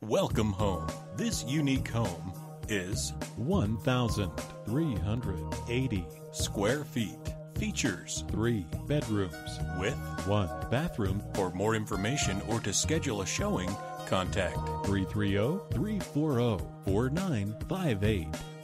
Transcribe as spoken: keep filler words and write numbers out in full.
Welcome home. This unique home is one thousand three hundred eighty square feet. Features three bedrooms with one bathroom. For more information or to schedule a showing, contact three three zero, three four zero, four nine five eight.